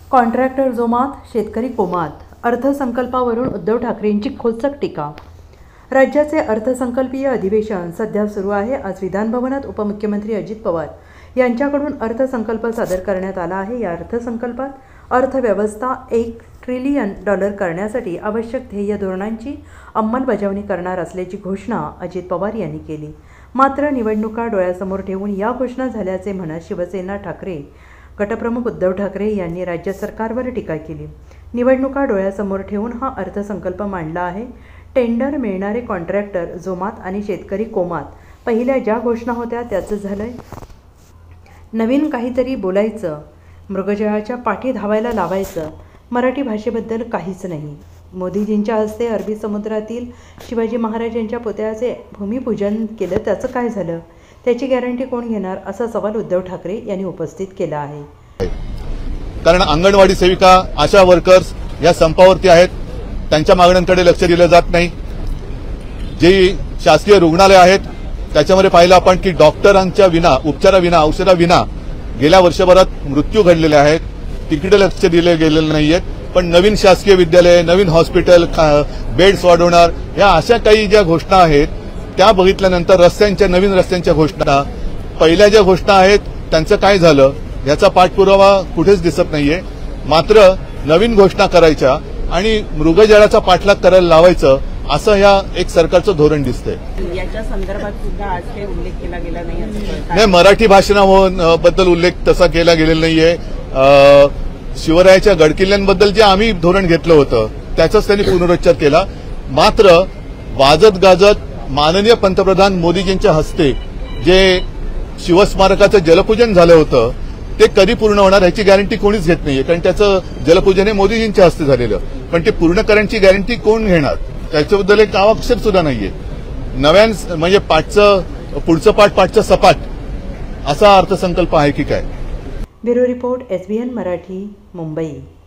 Contractor जोमात, शेतकरी कोमात. अर्थसंकल्पावरून उद्धव ठाकरेंची खोचक टीका. राज्याचे अर्थसंकल्पीय अधिवेशन सध्या सुरू आहे. आज विधानभवनात उपमुख्यमंत्री अजित पवार यांच्याकडून अर्थसंकल्प सादर करण्यात आला आहे. या अर्थसंकल्पात अर्थव्यवस्था $1 ट्रिलियन करण्यासाठी आवश्यक ध्येय धोरणांची अंमलबजावणी करणार असल्याची घोषणा अजित पवार यांनी केली. मात्र निवडणुका डोळ्यासमोर ठेवून या घोषणा झाल्याचे म्हणत शिवसेना ठाकरे गटप्रमुख उद्धव ठाकरे यांनी राज्य सरकारवर टीका केली. निवडणुका डोळ्यासमोर ठेवून हा अर्थसंकल्प मांडला आहे. टेंडर मिळणारे कॉन्ट्रॅक्टर जोमात आणि शेतकरी कोमात. पहिल्या ज्या घोषणा होत्या त्याचं झालंय. नवीन काहीतरी बोलायचं, मृगजळाच्या पाठी धावायला लावायचं. मराठी भाषेबद्दल काहीच नाही. मोदीजींच्या हस्ते अरबी समुद्रातील शिवाजी महाराजांच्या पुतळ्याचे भूमिपूजन केलं, त्याचं काय झालं? त्याची गॅरंटी कोण घेणार, असा सवाल उद्धव ठाकरे यांनी उपस्थित केला आहे. कारण अंगणवाडी सेविका, आशा वर्कर्स या संपावरती आहेत. त्यांच्या मागण्यांकडे लक्ष दिलं जात नाही. जी शासकीय रुग्णालय आहेत त्याच्यामध्ये पाहिलं आपण की डॉक्टरांच्या विना, उपचाराविना, औषधाविना गेल्या वर्षभरात मृत्यू घडलेले आहेत. तिकडे लक्ष दिले गेलेले नाहीये. पण नवीन शासकीय विद्यालय, नवीन हॉस्पिटल, बेड्स वाढवणार, या अशा काही ज्या घोषणा आहेत त्या बघितल्यानंतर नवीन रस्त्यांच्या घोषणा, पहिल्या ज्या घोषणा आहेत त्यांचं काय झालं याचा पाठपुरावा कुठेच दिसत नाहीये. मात्र नवीन घोषणा करायच्या आणि मृगजळाचा पाठलाग करायला लावायचं, असं या एक सरकारचं धोरण दिसतंय. याच्या संदर्भात सुद्धा आज काही उल्लेख केला गेला नाही. मराठी भाषणाबद्दल उल्लेख तसा केला गेलेला नाहीये. शिवरायाच्या गडकिल्ल्यांबद्दल जे आम्ही धोरण घेतलं होतं त्याचाच त्यांनी पुनरुच्चार केला. मात्र वाजत गाजत माननीय पंतप्रधान मोदीजींच्या हस्ते जे शिवस्मारकाचं जलपूजन झालं होतं ते कधी पूर्ण होणार याची गॅरंटी कोणीच घेत नाहीये. कारण त्याचं जलपूजन हे मोदीजींच्या हस्ते झालेलं, पण ते पूर्ण करण्याची गॅरंटी कोण घेणार त्याच्याबद्दल एक अक्षर सुद्धा नाहीये. नव्यान म्हणजे पुढचं पाठचं सपाट असा अर्थसंकल्प आहे की काय? Bureau report, SBN Marathi, Mumbai.